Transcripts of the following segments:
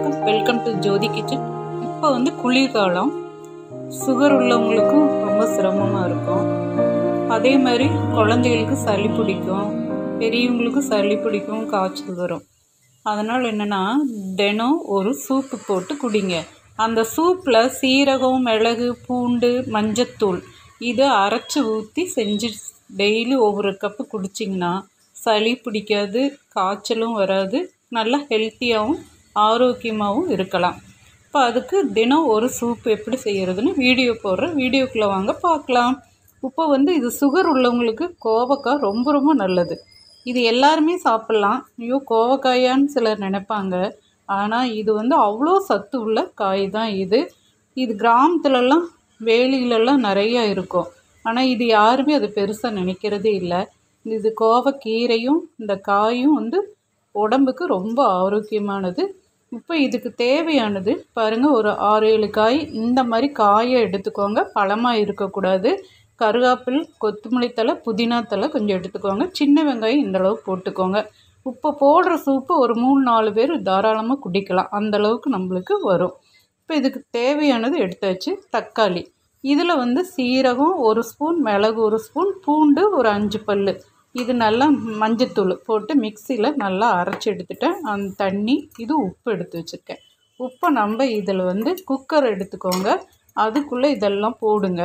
வணக்கம், welcome to Jothi kitchen. இப்போ குளிர்காலம், சுகர் உள்ளவங்களுக்கும் ரொம்ப சிரமமாக இருக்கும். அதே மாதிரி குழந்தைகளுக்கு சளி பிடிக்கும், பெரியவங்களுக்கும் சளி பிடிக்கும், காய்ச்சல் வரும். அதனால் என்னென்னா, தினம் ஒரு சூப்பு போட்டு குடிங்க. அந்த சூப்பில் சீரகம், மிளகு, பூண்டு, மஞ்சத்தூள் இதை அரைச்சி ஊற்றி செஞ்சு டெய்லி ஒவ்வொரு கப்பு குடிச்சிங்கன்னா சளி பிடிக்காது, காய்ச்சலும் வராது, நல்லா ஹெல்த்தியாகவும் ஆரோக்கியமாகவும் இருக்கலாம். இப்போ அதுக்கு தினம் ஒரு சூப் எப்படி செய்கிறதுன்னு வீடியோ போடுறேன். வீடியோக்குள்ளே வாங்க பார்க்கலாம். இப்போ இது சுகர் உள்ளவங்களுக்கு கோவக்காய் ரொம்ப ரொம்ப நல்லது. இது எல்லாருமே சாப்பிட்லாம். ஐயோ கோவக்காயான்னு சிலர் நினைப்பாங்க. ஆனால் இது அவ்வளோ சத்து உள்ள காய் தான் இது. இது கிராமத்துலலாம் வேலியிலலாம் நிறையா இருக்கும். ஆனால் இது யாருமே அது பெருசாக நினைக்கிறதே இல்லை. இது கோவக்கீரையும் இந்த காயும் உடம்புக்கு ரொம்ப ஆரோக்கியமானது. இப்போ இதுக்கு தேவையானது பாருங்கள், ஒரு 6-7 காய் இந்த மாதிரி காயை எடுத்துக்கோங்க. பழமாக இருக்கக்கூடாது. கருவேப்பில், கொத்தமல்லி தழை, புதினா தழை கொஞ்சம் எடுத்துக்கோங்க. சின்ன வெங்காயம் இந்தளவு போட்டுக்கோங்க. இப்போ போடுற சூப்பு ஒரு 3-4 பேர் தாராளமாக குடிக்கலாம். அந்தளவுக்கு நம்மளுக்கு வரும். இப்போ இதுக்கு தேவையானது எடுத்தாச்சு. தக்காளி, இதில் சீரகம் 1 ஸ்பூன், மிளகு 1 ஸ்பூன், பூண்டு ஒரு 5 பல், இது நல்லா மஞ்சத்தூள் போட்டு மிக்சியில் நல்லா அரைச்சி எடுத்துட்டேன். அந்த தண்ணி, இது உப்பு எடுத்து வச்சுருக்கேன். உப்பை நம்ம இதில் குக்கர் எடுத்துக்கோங்க. அதுக்குள்ளே இதெல்லாம் போடுங்க.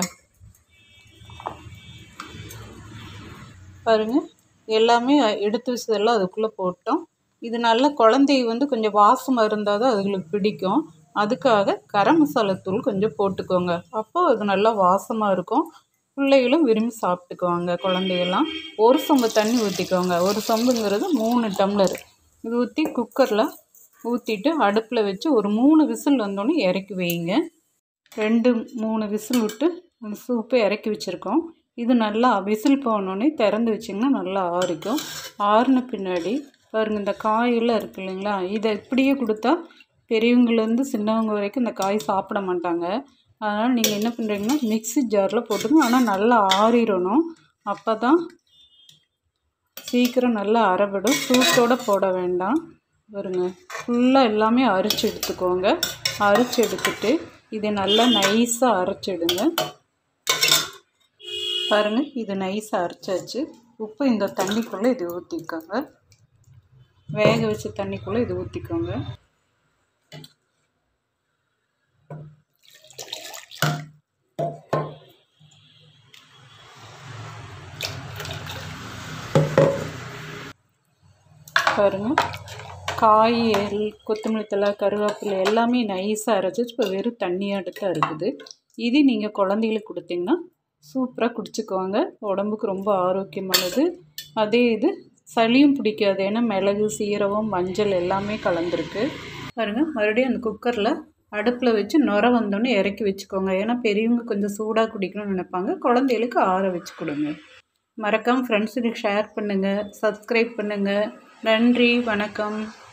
பாருங்கள், எல்லாமே எடுத்து வச்சதெல்லாம் அதுக்குள்ளே போட்டோம். இது நல்லா குழந்தை கொஞ்சம் வாசமாக இருந்தால் தான் அதுங்களுக்கு பிடிக்கும். அதுக்காக கரம் மசாலா தூள் கொஞ்சம் போட்டுக்கோங்க. அப்போ அது நல்லா வாசமாக இருக்கும். பிள்ளைகளும் விரும்பி சாப்பிட்டுக்குவாங்க. குழந்தைகள்லாம் ஒரு சொம்பு தண்ணி ஊற்றிக்கோங்க. ஒரு சொம்புங்கிறது 3 டம்ளர். இது ஊற்றி குக்கரில் ஊற்றிட்டு அடுப்பில் வச்சு ஒரு 3 விசில் வந்தோடனே இறக்கி வைங்க. 2-3 விசில் விட்டு அந்த சூப்பை இறக்கி வச்சுருக்கோம். இது நல்லா விசில் போனோடனே திறந்து வச்சிங்கன்னா நல்லா ஆறிக்கும். ஆறின பின்னாடி பாருங்கள், இந்த காயெல்லாம் இருக்குது இல்லைங்களா, இதை இப்படியே கொடுத்தா பெரியவங்கலேருந்து சின்னவங்க வரைக்கும் இந்த காய் சாப்பிட மாட்டாங்க. அதனால் நீங்கள் என்ன பண்ணுறீங்கன்னா மிக்ஸி ஜாரில் போட்டுங்க. ஆனால் நல்லா ஆறிடணும். அப்போ தான் சீக்கிரம் நல்லா அரைபடும். சூட்டோடு போட வேண்டாம். பாருங்க, ஃபுல்லாக எல்லாமே அரைச்சி எடுத்துக்கோங்க. அரைச்சி எடுத்துட்டு இதை நல்லா நைஸாக அரைச்சிடுங்க. பாருங்கள், இது நைஸாக அரைச்சாச்சு. உப்பு இந்த தண்ணிக்குள்ளே இது ஊற்றிக்கோங்க. வேக வச்ச தண்ணிக்குள்ளே இது ஊற்றிக்கோங்க. பாருங்கள், காய், கொத்தமல்லி தழை, கருவேப்பிலை எல்லாமே நைஸாக அரைச்சி இப்போ வெறும் தண்ணியாட்டு தான் இருக்குது. இது நீங்கள் குழந்தைகளுக்கு கொடுத்தீங்கன்னா சூப்பராக குடிச்சுக்குவாங்க. உடம்புக்கு ரொம்ப ஆரோக்கியமானது. அதே இது சளியும் பிடிக்காது. ஏன்னா மிளகு, சீரகம், மஞ்சள் எல்லாமே கலந்துருக்கு. பாருங்கள், மறுபடியும் அந்த குக்கரில் அடுப்பில் வச்சு நுர வந்தோடனே இறக்கி வச்சுக்கோங்க. ஏன்னா பெரியவங்க கொஞ்சம் சூடாக குடிக்கணும்னு நினைப்பாங்க. குழந்தைகளுக்கு ஆற வச்சு கொடுங்க. மறக்காமல் ஃப்ரெண்ட்ஸுக்கு ஷேர் பண்ணுங்கள், சப்ஸ்கிரைப் பண்ணுங்கள். நன்றி, வணக்கம்.